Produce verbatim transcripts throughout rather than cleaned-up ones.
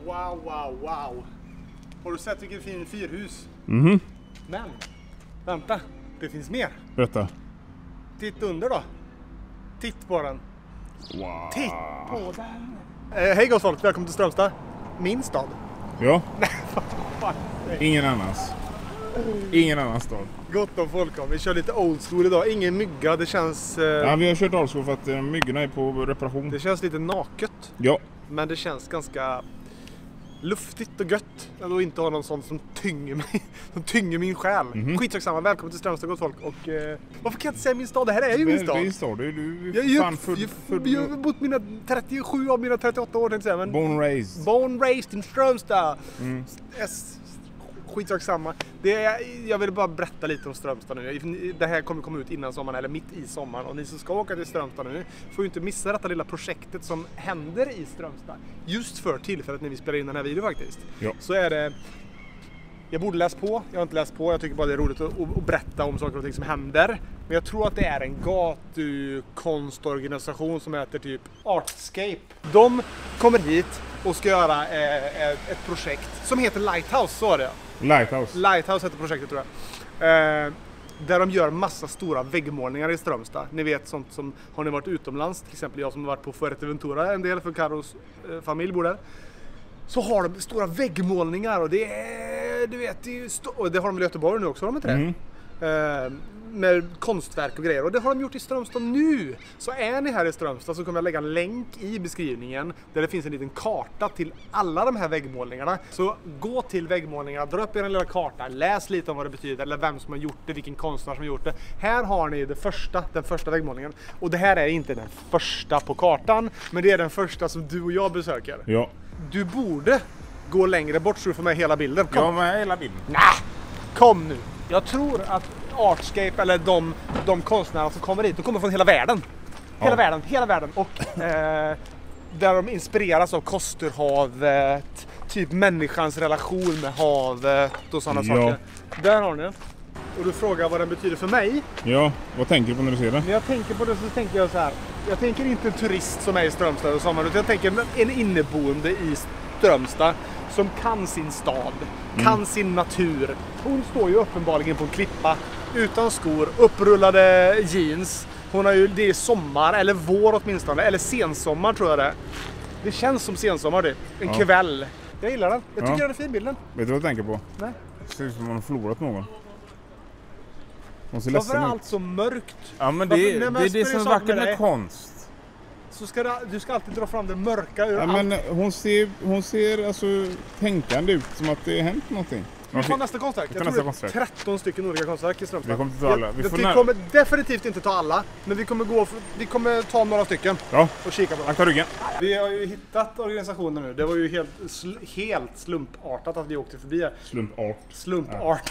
Wow, wow, wow. Har du sett vilken fin fyrhus? Mhm. Men, vänta. Det finns mer. Berätta. Titta under då. Titt på den. Wow. Titt på den. Eh, hej gott folk, välkommen till Strömstad. Min stad. Ja. Nej, fan. Ingen annans. Ingen annan stad. Gott om folk om. Vi kör lite old school idag. Ingen mygga, det känns... Eh, Ja, vi har kört old school för att eh, myggorna är på reparation. det känns lite naket. Ja. Men det känns ganska luftigt och gött. Att då inte ha någon sån som tynger mig. Som tynger min själ. Mhm. Skitsamma, välkommen till Strömstad gott folk. Och eh, varför kan jag inte säga min stad? Det här är ju min Det stad. är stad. Du, du Jag, är jag, fan född... jag, född- jag har bott mina trettiosju av mina trettioåtta år tänkte jag säga. Men Born raised. born raised in Strömstad. Mm. S, skitsak samma. Det är, jag vill bara berätta lite om Strömstad nu. Det här kommer komma ut innan sommaren eller mitt i sommaren. Och ni som ska åka till Strömstad nu får ju inte missa detta lilla projektet som händer i Strömstad. Just för tillfället när vi spelar in den här videon faktiskt. Ja. Så är det... Jag borde läst på, jag har inte läst på. Jag tycker bara det är roligt att, att berätta om saker och ting som händer. Men jag tror att det är en gatukonstorganisation som heter typ Artscape. De kommer hit och ska göra eh, ett projekt som heter Lighthouse, så är det. Lighthouse. Lighthouse heter projektet tror jag. Eh, där de gör massa stora väggmålningar i Strömstad. Ni vet sånt som, har ni varit utomlands, till exempel jag som har varit på Fuerteventura en del för Carros eh, familj bor där. Så har de stora väggmålningar och det är, du vet, det är ju st- och det har de i Göteborg nu också, har de inte det? Mm. Eh, med konstverk och grejer. Och det har de gjort i Strömstad nu. Så är ni här i Strömstad så kommer jag lägga en länk i beskrivningen där det finns en liten karta till alla de här väggmålningarna. Så gå till väggmålningarna, dra upp er en lilla karta, läs lite om vad det betyder eller vem som har gjort det, vilken konstnär som har gjort det. Här har ni det första, den första väggmålningen. Och det här är inte den första på kartan, men det är den första som du och jag besöker. Ja. Du borde gå längre bort så du får med hela bilden. Kom. Ja, med hela bilden. Nej, kom nu. Jag tror att Artscape eller de, de konstnärer som kommer hit, de kommer från hela världen. Hela Ja. världen, hela världen. Och eh, där de inspireras av Kosterhavet, typ människans relation med havet och sådana Ja. saker. Där har ni. Och du frågar vad den betyder för mig. Ja, vad tänker du på när du ser det? När jag tänker på det så tänker jag så här. Jag tänker inte en turist som är i Strömstad och sommar, utan jag tänker en inneboende i Strömstad som kan sin stad, kan Mm. sin natur. Hon står ju uppenbarligen på en klippa utan skor, upprullade jeans. Hon har ju, det är sommar eller vår åtminstone, eller sensommar tror jag det. Det känns som sensommar det. En Ja. kväll. Jag gillar den. Jag tycker Ja. den är fin bilden. Vet du vad jag tänker på? Nej. Det ser ut som om man har förlorat någon. Hon ser Varför är ledsen allt ut. så mörkt? Ja, men Varför- det, Nej, men det är det jag som är spelar vackert saker med med dig. konst. Så ska det, du ska alltid dra fram det mörka ur Ja, allt. men hon ser, hon ser alltså tänkande ut som att det har hänt någonting. Vi tar nästa konstverk. Vi Jag tar tror nästa det är tretton stycken olika konstverk i Strömstad. Vi kommer inte ta alla. Jag- Vi jag- får Vi när- kommer definitivt inte ta alla, men vi kommer, gå för, vi kommer ta några stycken Ja, och kika på dem. akta ryggen. Vi har ju hittat organisationen nu. Det var ju helt, sl- helt slumpartat att vi åkte förbi här. Slumpart. Slumpart.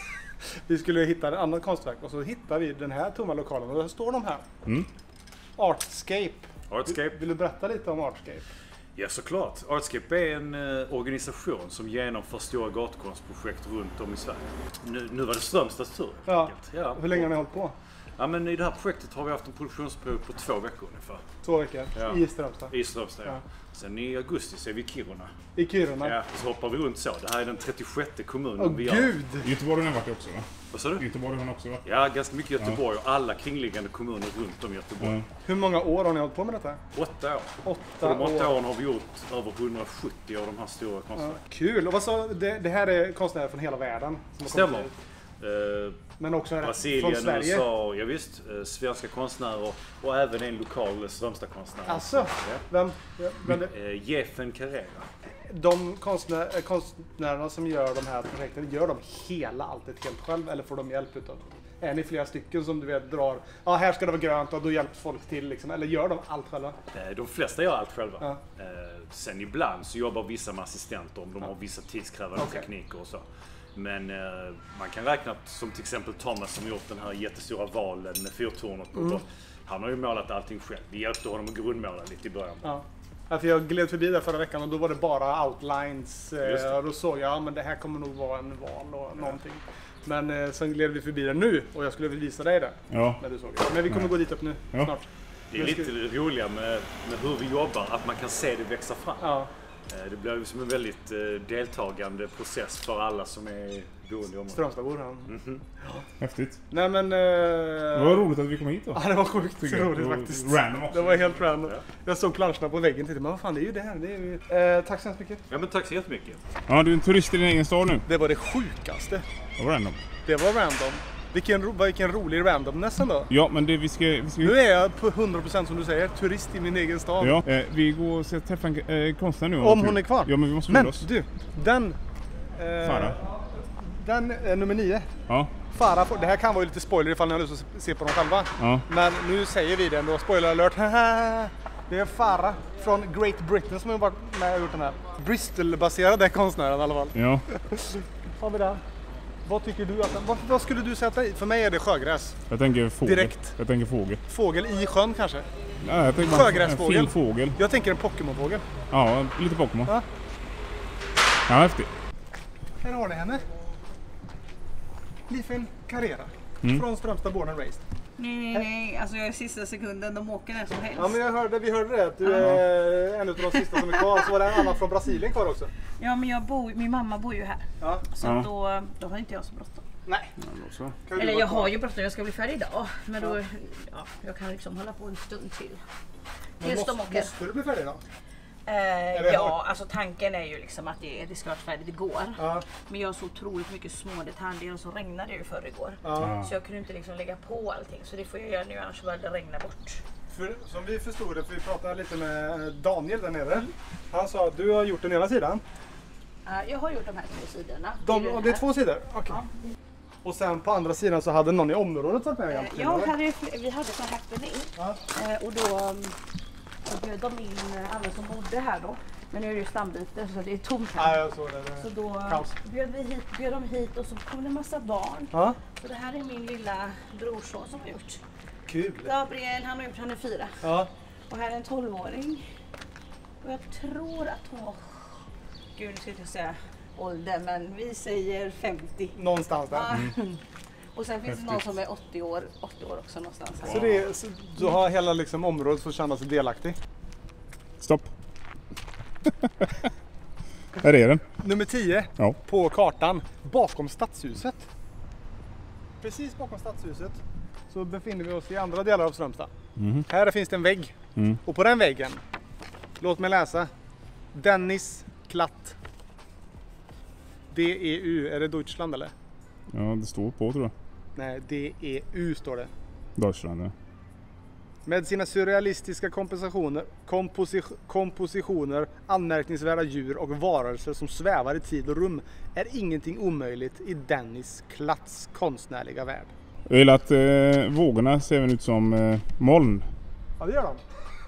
Vi skulle hitta ett annat konstverk och så hittar vi den här tomma lokalen och där står de här. Mm. Artscape. Artscape? Vill du berätta lite om Artscape? Ja, såklart. Artscape är en eh, organisation som genomför stora gatukonstprojekt runt om i Sverige. Nu, nu var det Strömstads tur. Ja. enkelt. Ja. Hur länge har ni hållit på? Ja, men i det här projektet har vi haft en produktionsperiod på två veckor ungefär. Två veckor. Ja. I Strömstad. I Strömstad, ja. Ja. Sen i augusti så är vi i Kiruna. I Kiruna. Ja, så hoppar vi runt så. Det här är den trettiosjätte kommunen Åh vi gör. gud! Göteborg har ni varit i också va? Vad sa du? Göteborg har ni också varit. Ja, ganska mycket Göteborg och alla kringliggande kommuner runt om Göteborg. Ja. Hur många år har ni hållit på med detta? Åtta år. På Åtta de åtta år. åren har vi gjort över hundrasjuttio av de här stora Ja, konstverken. kul! Och vad sa, det, det här är konstnärer från hela världen? Som har kommit Stämmer. hit. Eh, Men också från Brasilien, Sverige? U S A, ja, visst, eh, svenska konstnärer och även en lokal Strömstadkonstnär. Alltså, Ja. vem, vem det, Eh, Jeffen Carrera. de konstnär, äh, konstnärerna som gör de här projekten, gör de hela alltet helt själv eller får de hjälp utav? Är ni flera stycken som du vet drar, ja här ska det vara grönt och då hjälps folk till liksom, eller gör de allt själva? Eh, de flesta gör allt själva. Ja. Eh, sen ibland så jobbar vissa med assistenter om de Ja. har vissa tidskrävande Okej. tekniker och så. Men eh, man kan räkna att, som till exempel Thomas som gjort den här jättestora valen med fyrtornet på. Mm. Han har ju målat allting själv. Vi hjälpte honom att grundmåla lite i början. Ja. Ja, för jag gled förbi där förra veckan och då var det bara outlines. Just det. Eh, och då såg jag, ja men det här kommer nog vara en val och någonting. Men eh, sen gled vi förbi den nu och jag skulle visa dig det Ja. när du såg det. Men vi kommer Ja. gå dit upp nu Ja. snart. Det är lite roliga med, med hur vi jobbar, att man kan se det växa fram. Ja. Det blir ju som en väldigt deltagande process för alla som är boende i området. Strömstadbor han. Mm-hmm. Häftigt. Nej men... Eh... Det var roligt att vi kom hit då. Ja, det var sjukt Tycker jag. roligt Det var faktiskt. random också. Det var helt random. Ja. Jag såg planscherna på väggen och tänkte, men vad fan det är ju det här. Det är ju... eh, tack så hemskt mycket. Ja men tack så jättemycket. Ja, du är en turist i din egen stad nu. Det var det sjukaste. Det var random. Det var random. Vilken, ro- vilken rolig randomness ändå. Ja, men det vi ska... Vi ska Nu är jag på hundra procent som du säger, turist i min egen stad. ja, eh, vi går och ska träffa en eh, konstnär nu. Om hon är kvar. Ja, men vi måste Men skynda oss. du, den... Eh, Farah. Den är nummer nio. Ja, Farah, får- det här kan vara lite spoiler ifall ni har lust att se på dem själva. ja. Men nu säger vi det ändå, spoiler alert. Det är Farah från Great Britain som har varit med och gjort den här. Bristol-baserade konstnären i alla fall. Ja, Har vi den? Vad tycker du att den, vad, vad skulle du sätta i? För mig är det sjögräs. jag tänker fågel. Direkt. Jag tänker fågel. Fågel i sjön kanske. Ja, jag tänker bara en Sjögräsfågel. fin fågel. Jag tänker en Pokémon-fågel. Ja, lite Pokémon. Ja. Ja, häftigt. Här har ni henne. Lifen Carrera. Mm. Från Strömstad Born and Raised. Nej, nej, nej. Alltså jag är sista sekunden. De åker när som helst. Ja men jag hörde, vi hörde det att du är en av de sista som är kvar. Så var det en annan från Brasilien kvar också. Ja, men jag bor, min mamma bor ju här. Ja. Så Ja. då, då har inte jag så bråttom. Nej. Ja, då så. Kan du Eller vara jag kvar? har ju bråttom. Jag ska bli färdig idag. Men då, ja, jag kan liksom hålla på en stund till. Men Tills måste, de åker. måste du bli färdig då? Eh, det ja, hårt? alltså tanken är ju liksom att det, det ska vara färdigt igår. Ja. Men jag har så otroligt mycket små detaljer och så regnade det ju förr igår. Ja. Så jag kunde inte liksom lägga på allting. Så det får jag göra nu, annars börjar det regna bort. För, som vi förstod det, för vi pratade lite med Daniel där nere. Han sa att du har gjort den ena sidan. Eh, jag har gjort de här två sidorna. De, den det är här. två sidor? Okej. Ja. Och sen på andra sidan så hade någon i området varit med Eh, egentligen? Ja, eller? hade, ju fl- vi hade så här happening. Ja. Eh, och då um, så bjöd de in eh, alla som bodde här då. Men nu är det ju stambyte så det är tomt Ja, här. jag såg det. Så då Kaos. bjöd, vi hit, bjöd de hit och så kom det en massa barn. Ja. Så det här är min lilla brorson som har gjort. Kul. Gabriel, han har gjort, han är fyra. Ja. Och här är en tolvåring. Och jag tror att hon var, gud nu ska jag inte säga ålder, men vi säger femtio. Någonstans där. Ja. Mm. Och sen finns det någon som är åttio år, åttio år också någonstans här. Så, det är, så du har hela liksom området för att känna sig delaktig. Stopp. Här är den. Nummer tio Ja. på kartan, bakom stadshuset. Precis bakom stadshuset så befinner vi oss i andra delar av Strömstad. Mhm. Här finns det en vägg. Mm. Och på den väggen, låt mig läsa. Dennis Klatt. D E U, är det Deutschland eller? Ja, det står på tror jag. Nej, D E U står det. Deutschland, ja. Med sina surrealistiska kompositioner, komposi- kompositioner, anmärkningsvärda djur och varelser som svävar i tid och rum är ingenting omöjligt i Dennis Klatts konstnärliga värld. Jag gillar att eh, vågorna ser även ut som eh, moln. Ja, det gör de.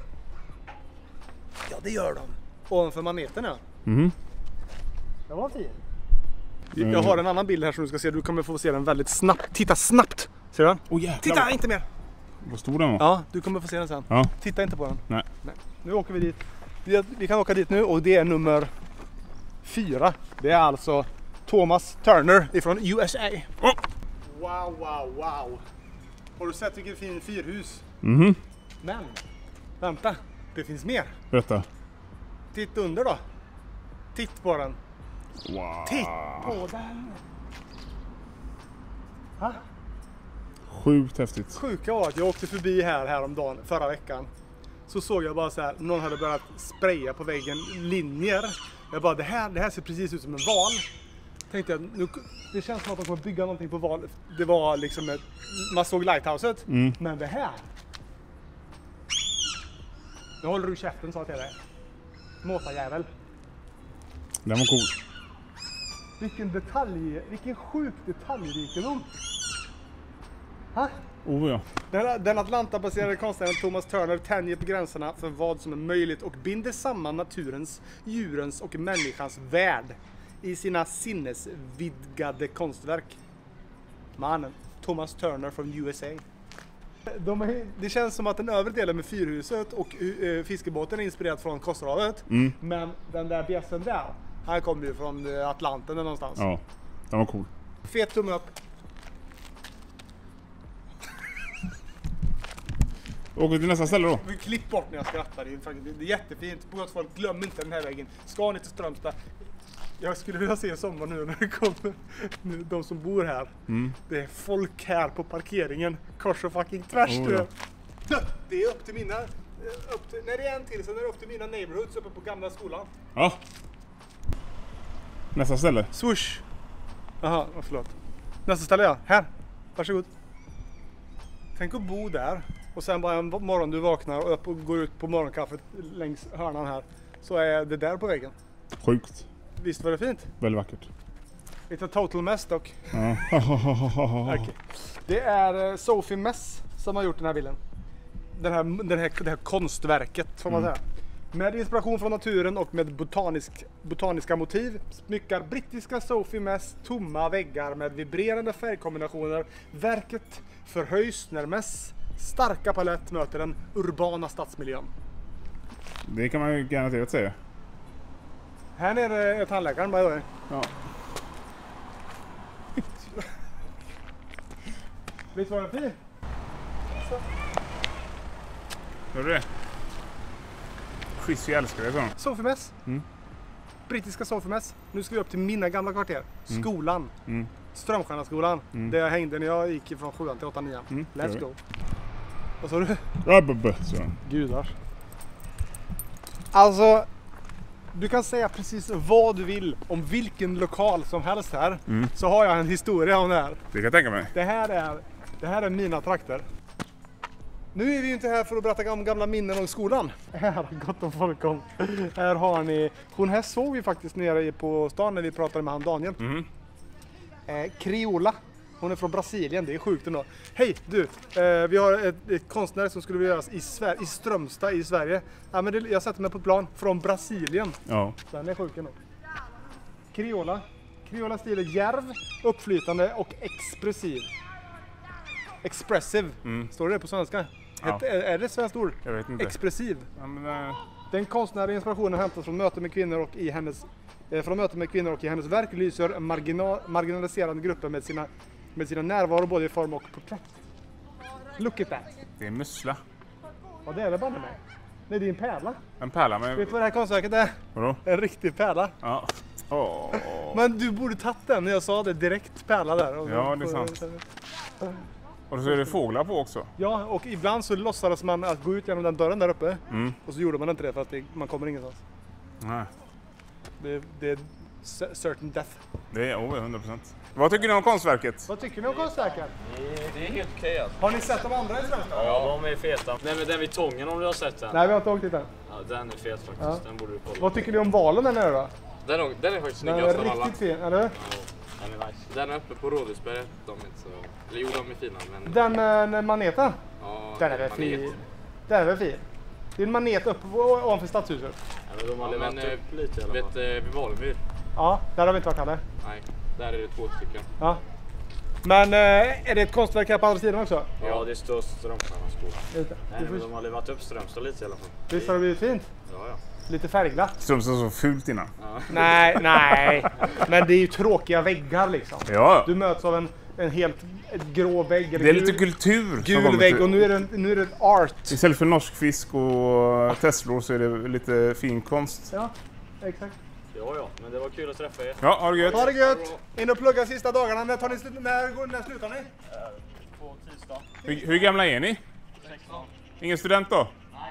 Ja, det gör de. Ovanför maneten, ja. Mhm. Det var fin. Jag har en annan bild här som du ska se. Du kommer få se den väldigt snabbt. Titta snabbt! Ser du den? Åh jäklar. Titta, inte mer! Vad stor den var. Ja, du kommer få se den sen. Ja. Titta inte på den. Nej. Nej. Nu åker vi dit. Vi, vi kan åka dit nu och det är nummer fyra. Det är alltså Thomas Turner ifrån U S A. Oh. Wow, wow, wow. Har du sett vilket fin fyrhus? Mhm. Men, vänta. Det finns mer. Berätta. Titta under då. Titt på den. Wow. Titt på den. Ha? Sjukt häftigt. Sjuka var att jag åkte förbi här häromdagen, förra veckan. Så såg jag bara så här, någon hade börjat spraya på väggen linjer. Jag bara, det här, det här ser precis ut som en val. Tänkte jag, nu, det känns som att de kommer bygga någonting på val. Det var liksom ett, man såg lighthouset. Mm. Men det här. Nu håller du käften, sa jag till dig. Måsajävel. Den var cool. Vilken detalj, vilken sjuk detaljrikedom. Ha? Oh ja. Den, den Atlanta-baserade konstnären Thomas Turner tänjer på gränserna för vad som är möjligt och binder samman naturens, djurens och människans värld i sina sinnesvidgade konstverk. Mannen, Thomas Turner från U S A. De är, det känns som att den övre delen med fyrhuset och uh, fiskebåten är inspirerad från Kosterhavet. Mm. Men den där bjässen där, han kommer ju från uh, Atlanten eller någonstans. Ja, den var cool. Fet tumme upp. Åker till nästa ställe då? Vi klipp bort när jag skrattar. Det är, faktiskt, det är jättefint. På gott folk, glöm inte den här vägen. Ska ni till Strömstad? Jag skulle vilja se sommar nu när det kommer. Nu, de som bor här. Mm. Det är folk här på parkeringen. Kors och fucking tvärs. Oh, ja. Det är upp till mina... Upp till, när det är en till så är det upp till mina neighborhoods uppe på gamla skolan. Ja. Nästa ställe. Swoosh. Jaha, förlåt. Nästa ställe ja. Här. Varsågod. Tänk att bo där. Och sen bara en morgon du vaknar och upp och går ut på morgonkaffet längs hörnan här. Så är det där på väggen. Sjukt. Visst var det fint? Väldigt vackert. It's a total mess dock. Ja. Okay. Det är uh, Sophie Mess som har gjort den här bilden. Den här, den här, det här konstverket får man Mm. säga. Med inspiration från naturen och med botanisk, botaniska motiv smyckar brittiska Sophie Mess tomma väggar med vibrerande färgkombinationer. Verket förhöjs när Mess starka palett möter den urbana stadsmiljön. Det kan man ju garanterat säga. Här nere är tandläkaren by the way. Ja. Visst var den fin? Hör du det? Chrissy älskar det, så. Sophie Mess. Mm. Brittiska Sophie Mess. Nu ska vi upp till mina gamla kvarter. Skolan. Mm. Strömstjärnaskolan. Mm. Där jag hängde när jag gick från sjuan till åttan, nian. Mm, Let's det go. Vad sa du? Rabbabö, så. Gudars. Alltså, du kan säga precis vad du vill om vilken lokal som helst här. Mm. Så har jag en historia om det här. Det kan jag tänka mig. Det här är, det här är mina trakter. Nu är vi ju inte här för att berätta om gamla minnen om skolan. Här har gott om folk om. Här har ni, hon här såg vi faktiskt nere på stan när vi pratade med han Daniel. Mm. Eh, Criolla. Hon är från Brasilien, det är sjukt ändå. Hej du, eh, vi har ett, ett konstnär som skulle göras i, Sver- i Strömstad i Sverige. Ja, men det, jag sätter mig på plan från Brasilien. Ja. Den är sjuk ändå. Criolla. Criolla stil är djärv, uppflytande och expressiv. Expressive. Mm. Står det på svenska? Ja. Het, är, är det ett svenskt ord? Jag vet inte. Expressiv. Ja, men, äh, Den konstnärliga inspirationen hämtas från möten med kvinnor och i hennes eh, från möten med kvinnor och i hennes verk lyser margina- marginaliserade grupper med sina med sina närvaro både i form och porträtt. Look at that. det är mussla. Vad det är det banne mig? Nej, det är en pärla. En pärla med... Vet du vad det här konstverket är? Vadå? En riktig pärla. Ja. Åh. Men du borde tagit den när jag sa det, direkt pärla där. Och Ja, det är sant. Och så är det fåglar på också. Ja, och ibland så låtsades man att gå ut genom den dörren där uppe. Mm. Och så gjorde man inte det för att det, man kommer ingenstans. Nej. Det, det är c- certain death. Det är oh, hundra procent. Vad tycker ni om konstverket? Vad tycker ni om konstverket? Det är helt okej alltså. Har ni sett de andra i Strömstad? Ja, de är feta. Nej men den vid Tången om du har sett den. Nej, vi har inte åkt dit än. Ja, den är fet faktiskt. Ja. Den borde du kolla. Vad tycker ni om valen där nere då? Den är, den är faktiskt Den snyggast är av alla. riktigt fin, eller? Ja, den är nice. Den är uppe på Rådhusberget. De är inte så... Eller jo, de är fina men... Den med maneten? Ja, Den är väl manet. fin? Den är väl fin? Det är en manet uppe på- ovanför stadshuset. Ja, men de har Ja, levat men, upp lite i alla vet, fall. eh, vid Valmyr? Ja, där har vi inte varit heller. Nej, där är det två stycken. Ja. Men eh, är det ett konstverk här på andra sidan också? Ja, det står Strömstjärnaskolan. Just det. Nej, men de har levat upp Strömstad lite i alla fall. Visst har det blivit fint? Ja, ja. Lite färgglatt. Strömstad så fult innan. Nej, nej. Men det är ju tråkiga väggar liksom. Ja. Du möts av en, en helt ett grå vägg. Eller Det är lite gul, kultur. som gul kommer vägg till- och nu är, det, nu är det art. Istället för norsk fisk och Teslor så är det lite fin konst. Ja, exakt. Ja, ja, men det var kul att träffa er. Ja, ha det gött. Ha det gött! In och plugga sista dagarna. När, tar ni, slut- när, går- när slutar ni? På tisdag. Hur, hur gamla är ni? sexton. Ingen student då?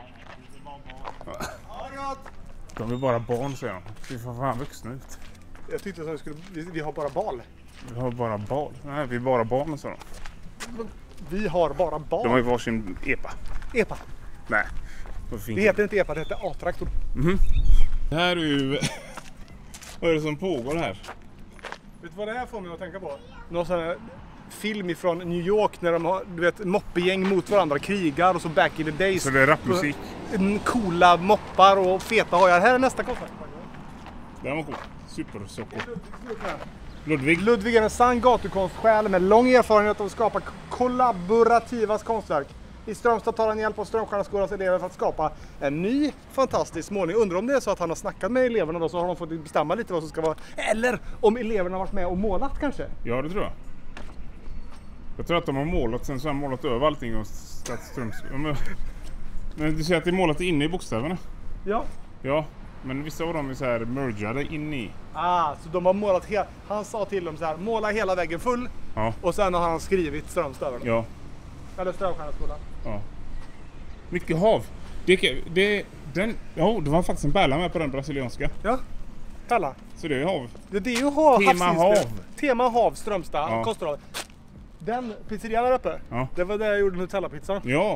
Ha det gott! De är bara barn, säger de. Vi får fan vuxna ut. Jag tyckte att vi skulle... Vi, vi har bara bal. Vi har bara barn. Nej, vi är bara barn, sa de. Vi har bara bal. De har ju varsin epa. Epa. Nej. Vad fint. Det heter inte epa, det heter A-traktor. Det här är ju... Vad är det som pågår här? Vet du vad det här får mig att tänka på? Någon sån här film ifrån New York när de har, du vet, moppegäng mot varandra, krigar och så back in the days. Så det är rapmusik. Mm, coola moppar och feta hojar. Här är nästa konsert. Den var cool. Supersocker. Ludvig. Ludvig är en sann gatukonstsjäl med lång erfarenhet av att skapa kollaborativa konstverk. I Strömstad tar han hjälp av Strömstjärnaskolans elever för att skapa en ny fantastisk målning. Undrar om det är så att han har snackat med eleverna då, så har de fått bestämma lite vad som ska vara. Eller om eleverna har varit med och målat kanske. Ja, det tror jag. Jag tror att de har målat, sen så har de målat över allting och satt Ströms... Men du säger att det är målat inne i bokstäverna? Ja. Ja, men vissa av dem är så här mergade in i. Ah, så de har målat he- han sa till dem så här, måla hela väggen full. Ja. Och sen har han skrivit Strömstad över den. Ja. Eller Strömstjärnaskolan. Ja. Mycket hav. Det, det, den, ja, det var faktiskt en pärla med på den brasilianska. Ja. Kalla. Så det är hav. Det, det är ju hav. Tema havsfiske. hav. Tema hav, Strömstad, Ja. Kosterhav. Den pizzerian där uppe. Ja. Det var där jag gjorde Nutella-pizzan. Ja.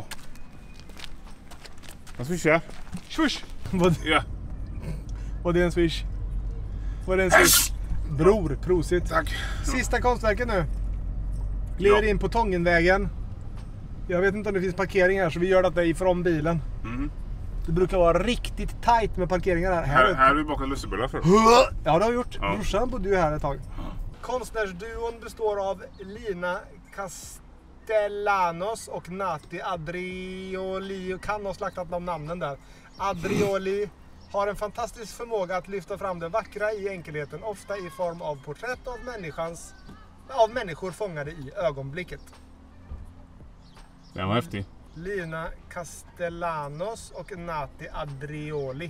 Jag swishar. Swish! Vad, Ja. vad det är en swish? Vad är en swish? Bror, prosit. Tack. Sista konstverket nu. Leder Ja. in på Tångenvägen. Jag vet inte om det finns parkering här så vi gör detta ifrån bilen. Mm. Det brukar vara riktigt tajt med parkeringar här. Här, Här, här har vi bakat lussebullar för. Ja, det har vi gjort. Ja. Brorsan bodde ju här ett tag. Konstnärsduon består av Lina Castellanos och Nati Adrioli. Kan ha slaktat de namnen där. Adrioli har en fantastisk förmåga att lyfta fram det vackra i enkelheten, ofta i form av porträtt av människans av människor fångade i ögonblicket. Den var häftig. Lina Castellanos och Nati Adrioli.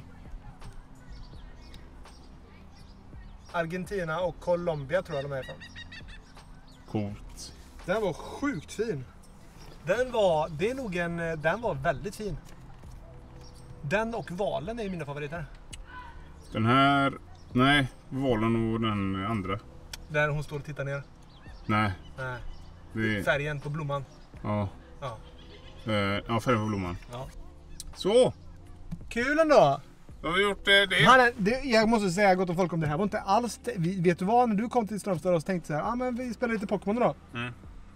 Argentina och Colombia tror jag de är ifrån. Coolt. Den var sjukt fin. Den var, det är nog en, den var väldigt fin. Den och valen är mina favoriter. Den här, nej, valen och den andra. Där hon står och tittar ner. Nej, Nej. det är, Färgen på blomman. ja. Ja. Eh, ja, färgen på blomman. Ja. Så, Kul ändå! då har vi gjort eh, det. Han är, det, jag måste säga gott om folk om det här var inte alls, vi, vet du vad, när du kom till Strömstad och tänkte så här, ah, men vi spelar lite Pokémon då. Mm.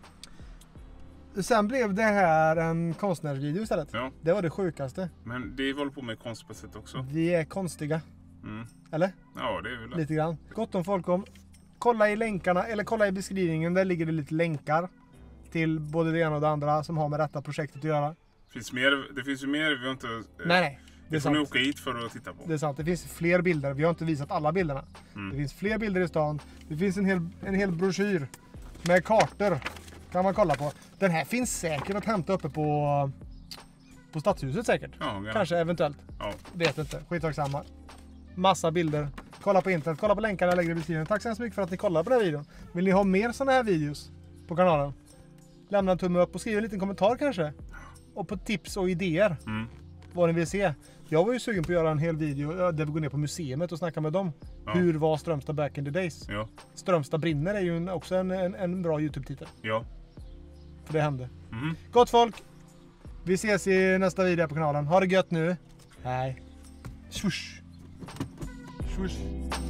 Sen blev det här en konstnärsvideo istället. Ja, Det var det sjukaste. men det håller på med konst på sätt också. Vi är konstiga, Mm. eller? Ja, det är väl det. Lite grann. Gott om folk om. Kolla i länkarna, eller kolla i beskrivningen, där ligger det lite länkar till både det ena och det andra som har med detta projektet att göra. Finns mer, det finns ju mer vi har inte... eh, Nej, nej. Det är Det får ni sant. åka hit för att titta på. Det är sant. Det finns fler bilder. Vi har inte visat alla bilderna. Mm. Det finns fler bilder i stan. Det finns en hel, en hel broschyr med kartor. Kan man kolla på. Den här finns säkert att hämta uppe på, på Stadshuset säkert. Ja, gärna. Kanske, eventuellt. Ja. Vet inte. Skitsamma. Massa bilder. Kolla på internet. Kolla på länkarna jag lägger i beskrivningen. Tack så hemskt mycket för att ni kollar på den här videon. Vill ni ha mer sådana här videos på kanalen? Lämna en tumme upp och skriv en liten kommentar kanske. Och på tips och idéer. Mm. Vad ni vill se. Jag var ju sugen på att göra en hel video där vi går ner på museet och snackar med dem. Ja. Hur var Strömstad back in the days? Ja. Strömstad brinner är ju en, också en, en, en bra YouTube-titel. Ja. För det hände. Mm. Gott folk! Vi ses i nästa video på kanalen. Ha det gött nu! Hej! Swoosh! Swoosh!